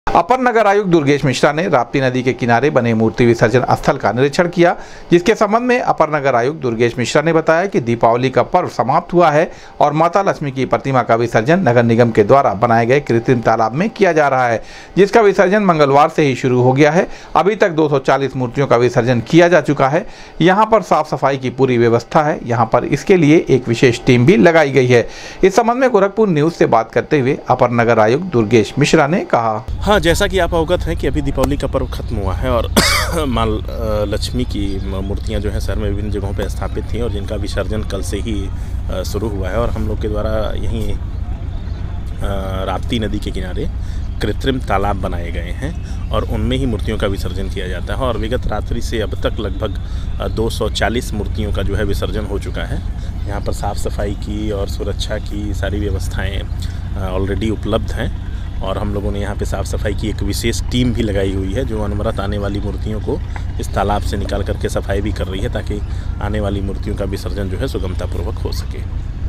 अपर नगर आयुक्त दुर्गेश मिश्रा ने राप्ती नदी के किनारे बने मूर्ति विसर्जन स्थल का निरीक्षण किया, जिसके संबंध में अपर नगर आयुक्त दुर्गेश मिश्रा ने बताया कि दीपावली का पर्व समाप्त हुआ है और माता लक्ष्मी की प्रतिमा का विसर्जन नगर निगम के द्वारा बनाए गए कृत्रिम तालाब में किया जा रहा है, जिसका विसर्जन मंगलवार से ही शुरू हो गया है। अभी तक 240 मूर्तियों का विसर्जन किया जा चुका है। यहाँ पर साफ सफाई की पूरी व्यवस्था है। यहाँ पर इसके लिए एक विशेष टीम भी लगाई गई है। इस संबंध में गोरखपुर न्यूज से बात करते हुए अपर नगर आयुक्त दुर्गेश मिश्रा ने कहा, हाँ, जैसा कि आप अवगत हैं कि अभी दीपावली का पर्व खत्म हुआ है और माँ लक्ष्मी की मूर्तियाँ जो हैं शहर में विभिन्न जगहों पर स्थापित थी और जिनका विसर्जन कल से ही शुरू हुआ है और हम लोग के द्वारा यहीं राप्ती नदी के किनारे कृत्रिम तालाब बनाए गए हैं और उनमें ही मूर्तियों का विसर्जन किया जाता है और विगत रात्रि से अब तक लगभग 240 मूर्तियों का जो है विसर्जन हो चुका है। यहाँ पर साफ़ सफाई की और सुरक्षा की सारी व्यवस्थाएं ऑलरेडी उपलब्ध हैं और हम लोगों ने यहाँ पे साफ़ सफाई की एक विशेष टीम भी लगाई हुई है जो अनवरत आने वाली मूर्तियों को इस तालाब से निकाल करके सफाई भी कर रही है ताकि आने वाली मूर्तियों का विसर्जन जो है सुगमतापूर्वक हो सके।